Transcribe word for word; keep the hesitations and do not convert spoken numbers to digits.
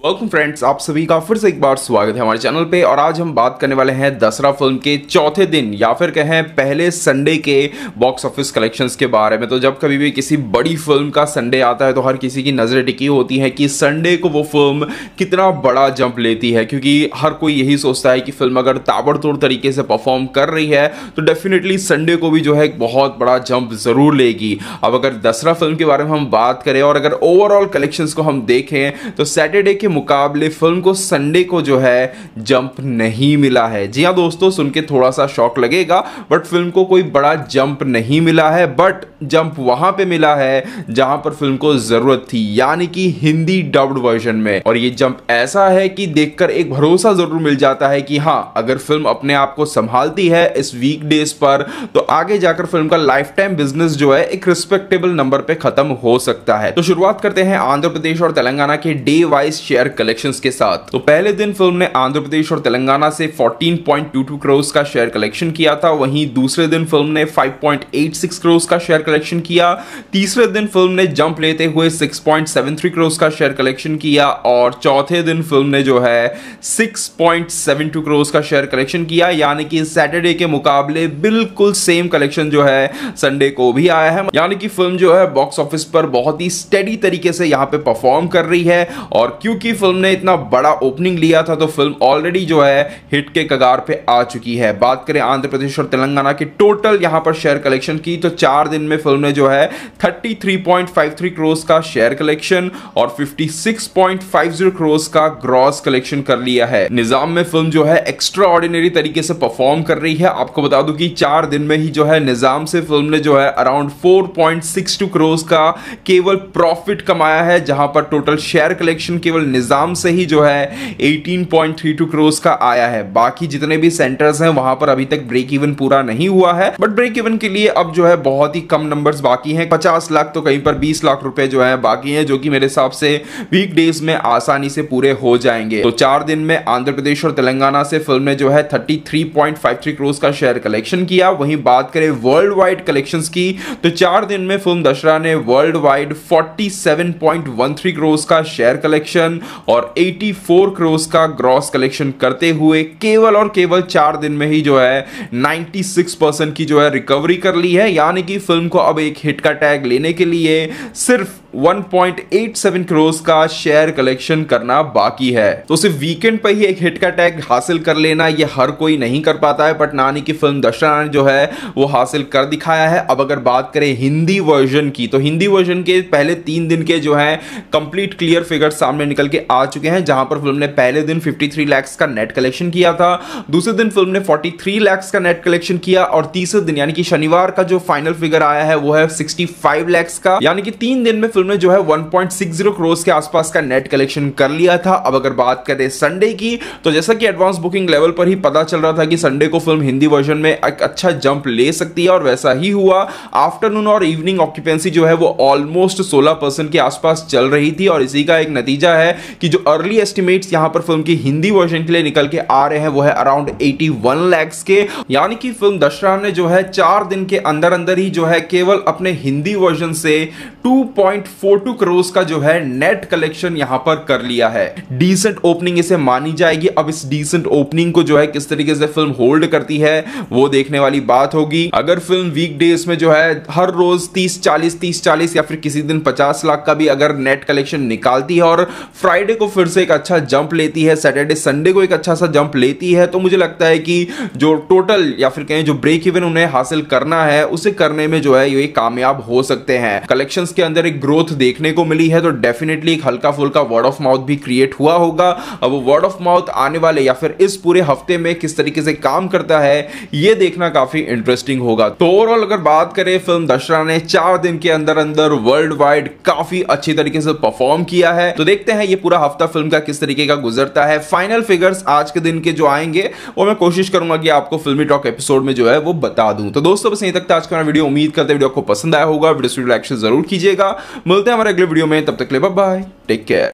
Welcome friends, आप सभी का फिर से एक बार स्वागत है हमारे चैनल पे। और आज हम बात करने वाले हैं दसरा फिल्म के चौथे दिन या फिर कहें पहले संडे के बॉक्स ऑफिस कलेक्शंस के बारे में। तो जब कभी भी किसी बड़ी फिल्म का संडे आता है तो हर किसी की नज़रें टिकी होती हैं कि संडे को वो फिल्म कितना बड़ा जंप लेती है, क्योंकि हर कोई यही सोचता है कि फिल्म अगर ताबड़तोड़ तरीके से परफॉर्म कर रही है तो डेफिनेटली संडे को भी जो है एक बहुत बड़ा जंप ज़रूर लेगी। अब अगर दसरा फिल्म के बारे में हम बात करें और अगर ओवरऑल कलेक्शंस को हम देखें तो सैटरडे के मुकाबले फिल्म को संडे को जो है जंप नहीं मिला है। जी हाँ दोस्तों, सुन के थोड़ा सा शॉक लगेगा, बट फिल्म को कोई बड़ा जंप नहीं मिला है। बट जंप वहां पे मिला है जहां पर फिल्म को जरूरत थी, यानी कि हिंदी डब्ड वर्जन में। और ये जंप ऐसा है कि देखकर एक भरोसा जरूर मिल जाता है कि हाँ, अगर फिल्म अपने आप को संभालती है इस वीक डेज पर तो आगे जाकर फिल्म का लाइफ टाइम बिजनेस जो है एक रिस्पेक्टेबल नंबर पे खत्म हो सकता है। तो शुरुआत करते हैं आंध्र प्रदेश और तेलंगाना के डे वाइज शेयर कलेक्शंस के साथ। तो पहले दिन फिल्म ने आंध्र प्रदेश और तेलंगाना से चौदह पॉइंट दो दो करोड़ का शेयर कलेक्शन किया था। वहीं दूसरे दिन फिल्म ने पाँच पॉइंट आठ छह करोड़ का शेयर कलेक्शन किया। तीसरे दिन फिल्म ने जंप लेते हुए छह पॉइंट सात तीन करोड़ का शेयर कलेक्शन किया और चौथे दिन फिल्म ने जो है छह पॉइंट सात दो करोड़ का शेयर कलेक्शन किया, यानी कि सैटरडे के मुकाबले बिल्कुल सेम कलेक्शन जो है संडे को भी आया है। यानी कि फिल्म जो है बॉक्स ऑफिस पर बहुत ही स्टेडी तरीके से यहां पे परफॉर्म कर रही है। और क्योंकि फिल्म ने इतना बड़ा ओपनिंग लिया था तो फिल्म ऑलरेडी जो है हिट के कगार पे आ चुकी है। बात करें आंध्र प्रदेश और तेलंगाना की टोटल यहां पर शेयर कलेक्शन की तो चार दिन में फिल्म ने जो है तैंतीस पॉइंट पाँच तीन करोड़ का शेयर कलेक्शन और छप्पन पॉइंट पाँच शून्य करोड़ का ग्रॉस कलेक्शन कर लिया है। निजाम में फिल्म जो है एक्स्ट्रा ऑर्डिनरी तरीके से परफॉर्म कर रही है। आपको बता दूं कि चार दिन में ही जो है निजाम से फिल्म ने जो है अराउंड चार पॉइंट छह दो करोड़ का केवल प्रॉफिट कमाया है, जहां पर टोटल शेयर कलेक्शन केवल निजाम से ही जो है अठारह पॉइंट तीन दो करोड़ का आया है। बाकी जितने भी सेंटर्स हैं वहां पर अभी तक ब्रेक इवन पूरा नहीं हुआ है, बट ब्रेक इवन के लिए अब जो है बहुत ही कम नंबर्स बाकी हैं। पचास लाख तो कहीं पर बीस लाख रुपए जो है बाकी हैं, जो कि मेरे हिसाब से वीक डेज में आसानी से पूरे हो जाएंगे। तो चार दिन में आंध्र प्रदेश और तेलंगाना से फिल्म ने जो है तैंतीस पॉइंट पाँच तीन करोड़ का शेयर कलेक्शन किया। वहीं बात करें वर्ल्ड वाइड कलेक्शंस की तो चार दिन में फिल्म दशहरा ने वर्ल्ड वाइड सैंतालीस पॉइंट एक तीन करोड़ का शेयर कलेक्शन और चौरासी करोड़ का ग्रॉस कलेक्शन करते हुए केवल और केवल चार दिन में ही जो है छियानवे परसेंट की जो है रिकवरी कर ली है। यानी कि फिल्म को अब एक हिट का टैग लेने के लिए सिर्फ एक पॉइंट आठ सात करोड़ का शेयर कलेक्शन करना बाकी है। तो सिर्फ वीकेंड पर ही एक हिट का टैग हासिल कर लेना ये हर कोई नहीं कर पाता है, बट नानी की फिल्म दशहरा ने जो है वो हासिल कर दिखाया है। अब अगर बात करें हिंदी वर्जन की तो हिंदी वर्जन के पहले तीन दिन के जो है कंप्लीट क्लियर फिगर सामने निकल के आ चुके हैं, जहां पर फिल्म ने पहले दिन तिरेपन लाख का नेट कलेक्शन किया था, दूसरे दिन फिल्म ने तैंतालीस लाख का नेट कलेक्शन किया और तीसरे दिन यानी कि शनिवार का जो फाइनल फिगर आया है वो है पैंसठ लाख का। यानी कि तीन दिन में फिल्म ने जो है एक पॉइंट छह शून्य करोड़ के आसपास का नेट कलेक्शन कर लिया था। अब अगर बात करें संडे की तो जैसा कि एडवांस बुकिंग लेवल पर ही पता चल रहा था कि संडे को फिल्म हिंदी वर्जन में एक अच्छा जंप ले सकती है और वैसा ही हुआ। आफ्टरनून और इवनिंग ऑक्यूपेंसी जो है वो ऑलमोस्ट सोलह परसेंट के आसपास चल रही थी और इसी का एक नतीजा है कि जो अर्ली एस्टिमेट्स यहां पर फिल्म की हिंदी वर्जन के लिए निकल के आ रहे हैं वो है अराउंड इक्यासी लाख के। यानी कि फिल्म दशहरा ने जो है चार दिन के अंदर अंदर ही जो है केवल अपने हिंदी वर्जन से दो पॉइंट चार दो करोड़ का जो है नेट कलेक्शन यहां पर कर लिया है। डीसेंट ओपनिंग इसे मानी जाएगी। अब इस डीसेंट ओपनिंग को जो है किस तरीके से फिल्म होल्ड करती है वो देखने वाली बात होगी। अगर फिल्म वीक डेज में जो है हर रोज तीस चालीस तीस चालीस या फिर किसी दिन पचास लाख का भी अगर नेट कलेक्शन निकालती है और फ्राइडे को फिर से एक अच्छा जंप लेती है, सैटरडे संडे को एक अच्छा सा जंप लेती है, तो मुझे लगता है कि जो टोटल या फिर कहें जो ब्रेक इवन उन्हें हासिल करना है उसे करने में जो है ये कामयाब हो सकते हैं। कलेक्शंस के अंदर एक ग्रोथ देखने को मिली है तो डेफिनेटली एक हल्का फुल्का वर्ड ऑफ माउथ भी क्रिएट हुआ होगा। अब वो वर्ड ऑफ माउथ आने वाले या फिर इस पूरे हफ्ते में किस तरीके से काम करता है ये देखना काफी इंटरेस्टिंग होगा। तो ओवरऑल अगर बात करें फिल्म दशहरा ने चार दिन के अंदर अंदर वर्ल्ड वाइड काफी अच्छी तरीके से परफॉर्म किया है। तो देखते हैं ये पूरा हफ्ता फिल्म का किस तरीके का गुजरता है। फाइनल फिगर्स आज के दिन के जो आएंगे वो मैं कोशिश करूंगा कि आपको फिल्मी टॉक एपिसोड में जो है वो बता दूं। तो दोस्तों बस यहीं तक था आज का वीडियो। उम्मीद करते हैं वीडियो आपको पसंद आया होगा। वीडियो लाइक जरूर कीजिएगा। मिलते हैं हमारे अगले वीडियो में, तब तक के लिए बाय बाय, टेक केयर।